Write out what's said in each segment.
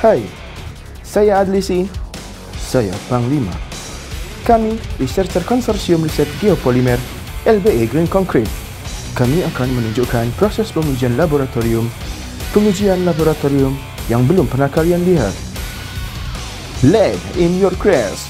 Hai, saya Adlisi, saya Panglima. Kami researcher konsorsium riset geopolimer LBE Green Concrete. Kami akan menunjukkan proses pengujian laboratorium yang belum pernah kalian lihat. Lead in your crest.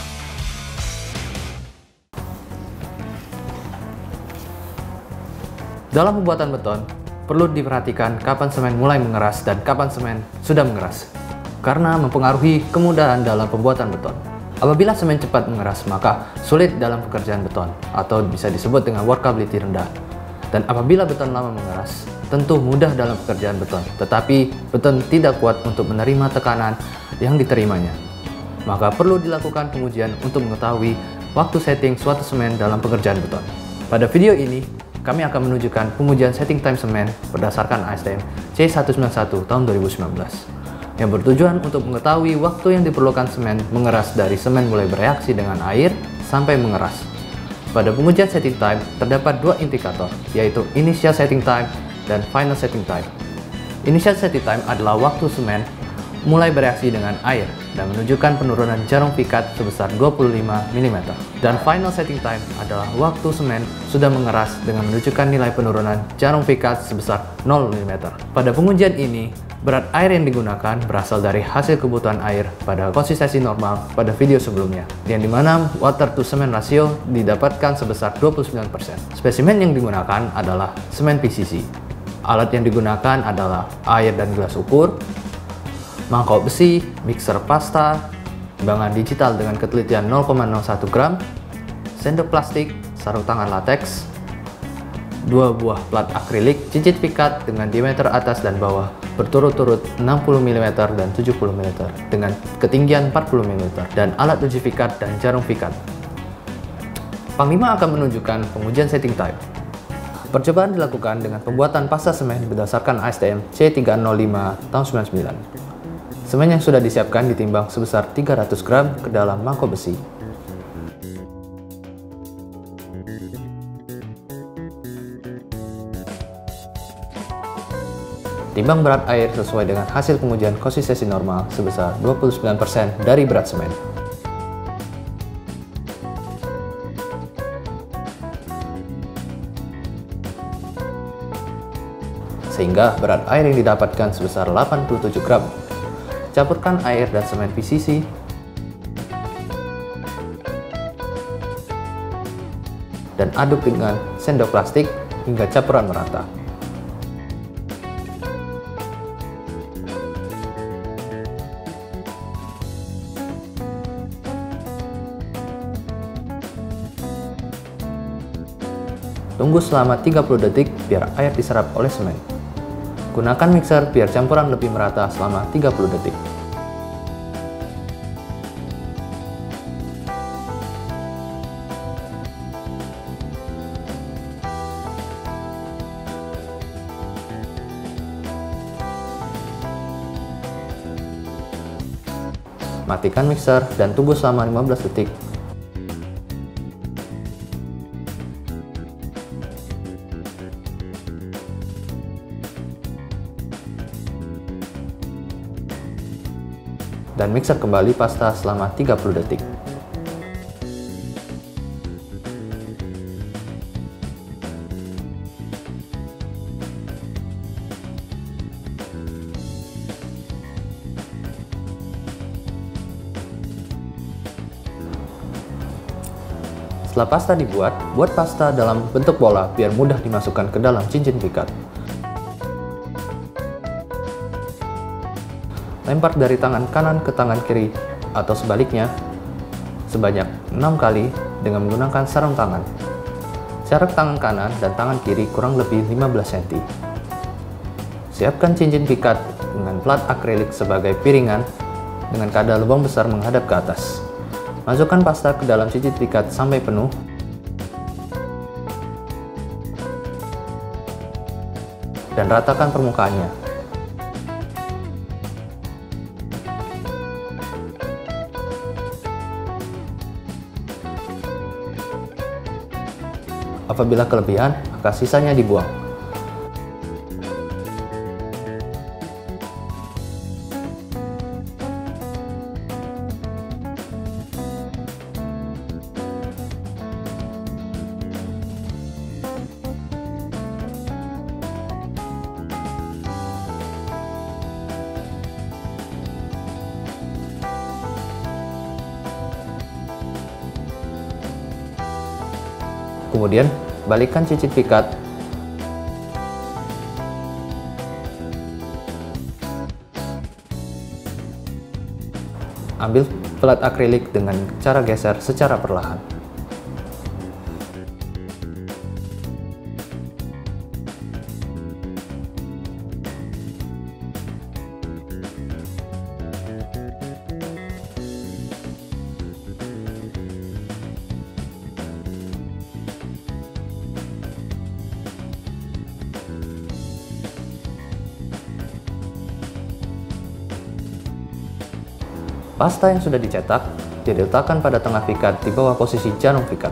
Dalam pembuatan beton, perlu diperhatikan kapan semen mulai mengeras dan kapan semen sudah mengeras, karena mempengaruhi kemudahan dalam pembuatan beton. Apabila semen cepat mengeras, maka sulit dalam pekerjaan beton, atau bisa disebut dengan workability rendah. Dan apabila beton lama mengeras, tentu mudah dalam pekerjaan beton, tetapi beton tidak kuat untuk menerima tekanan yang diterimanya. Maka perlu dilakukan pengujian untuk mengetahui waktu setting suatu semen dalam pekerjaan beton. Pada video ini, kami akan menunjukkan pengujian setting time semen berdasarkan ASTM C191 tahun 2019 yang bertujuan untuk mengetahui waktu yang diperlukan semen mengeras dari semen mulai bereaksi dengan air sampai mengeras. Pada pengujian setting time terdapat dua indikator, yaitu initial setting time dan final setting time. Initial setting time adalah waktu semen mulai bereaksi dengan air dan menunjukkan penurunan jarum pikat sebesar 25 mm. Dan final setting time adalah waktu semen sudah mengeras dengan menunjukkan nilai penurunan jarum pikat sebesar 0 mm. Pada pengujian ini, berat air yang digunakan berasal dari hasil kebutuhan air pada konsistensi normal pada video sebelumnya, yang dimana water to cement ratio didapatkan sebesar 29%. Spesimen yang digunakan adalah semen PCC. Alat yang digunakan adalah air dan gelas ukur, mangkok besi, mixer pasta, timbangan digital dengan ketelitian 0,01 gram, sendok plastik, sarung tangan latex, 2 buah plat akrilik cicit pikat dengan diameter atas dan bawah berturut-turut 60 mm dan 70 mm dengan ketinggian 40 mm, dan alat uji pikat dan jarum pikat. Panglima akan menunjukkan pengujian setting time. Percobaan dilakukan dengan pembuatan pasta semen berdasarkan ASTM C305 tahun 99. Semen yang sudah disiapkan ditimbang sebesar 300 gram ke dalam mangkok besi. Timbang berat air sesuai dengan hasil pengujian konsistensi normal sebesar 29% dari berat semen. Sehingga berat air yang didapatkan sebesar 87 gram. Campurkan air dan semen PCC. Dan aduk dengan sendok plastik hingga campuran merata. Tunggu selama 30 detik biar air diserap oleh semen. Gunakan mixer biar campuran lebih merata selama 30 detik. Matikan mixer dan tunggu selama 15 detik. Dan mixer kembali pasta selama 30 detik. Setelah pasta dibuat, buat pasta dalam bentuk bola biar mudah dimasukkan ke dalam cincin pikat. Lempar dari tangan kanan ke tangan kiri atau sebaliknya sebanyak 6 kali dengan menggunakan sarung tangan. Jarak tangan kanan dan tangan kiri kurang lebih 15 cm. Siapkan cincin pikat dengan plat akrilik sebagai piringan dengan kadar lubang besar menghadap ke atas. Masukkan pasta ke dalam cincin pikat sampai penuh. Dan ratakan permukaannya. Apabila kelebihan, maka sisanya dibuang. Kemudian, balikkan cincin pikat. Ambil pelat akrilik dengan cara geser secara perlahan. Pasta yang sudah dicetak diletakkan pada tengah pikat di bawah posisi jarum pikat.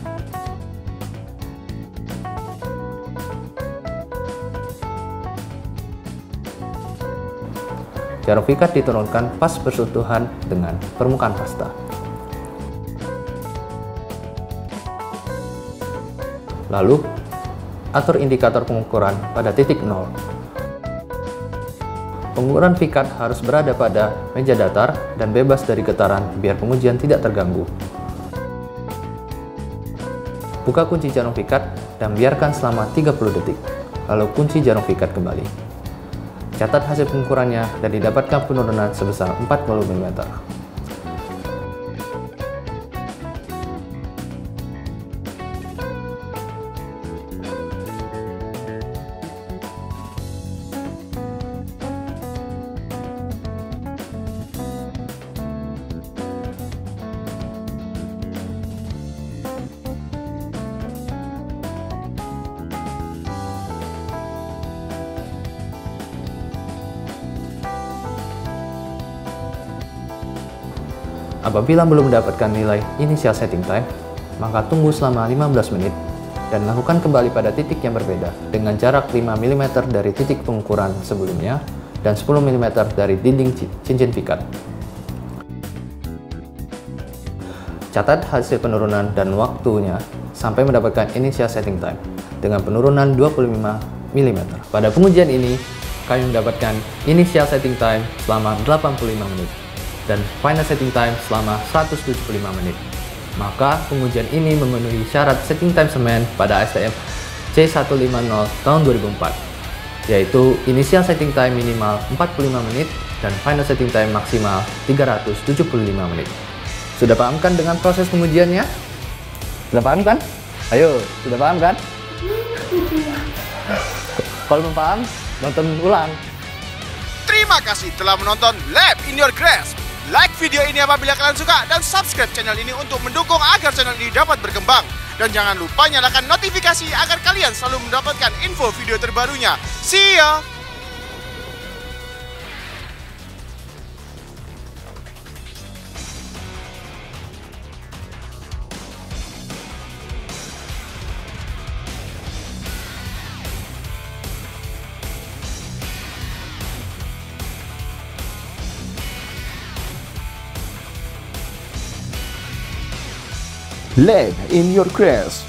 Jarum pikat diturunkan pas bersentuhan dengan permukaan pasta. Lalu, atur indikator pengukuran pada titik 0. Pengukuran pikat harus berada pada meja datar dan bebas dari getaran biar pengujian tidak terganggu. Buka kunci jarum pikat dan biarkan selama 30 detik, lalu kunci jarum pikat kembali. Catat hasil pengukurannya dan didapatkan penurunan sebesar 40 mm. Apabila belum mendapatkan nilai initial setting time, maka tunggu selama 15 menit dan lakukan kembali pada titik yang berbeda dengan jarak 5 mm dari titik pengukuran sebelumnya dan 10 mm dari dinding cincin pikat. Catat hasil penurunan dan waktunya sampai mendapatkan initial setting time dengan penurunan 25 mm. Pada pengujian ini, kami mendapatkan initial setting time selama 85 menit. Dan final setting time selama 175 menit. Maka pengujian ini memenuhi syarat setting time semen pada STM C150 tahun 2004, yaitu initial setting time minimal 45 menit dan final setting time maksimal 375 menit. Sudah paham kan dengan proses pengujiannya? Sudah paham kan? Ayo, sudah paham kan? Kalau belum paham, nonton ulang. Terima kasih telah menonton Lab in Your Grasp. Like video ini apabila kalian suka dan subscribe channel ini untuk mendukung agar channel ini dapat berkembang. Dan jangan lupa nyalakan notifikasi agar kalian selalu mendapatkan info video terbarunya. See ya! Lab in Your Grasp.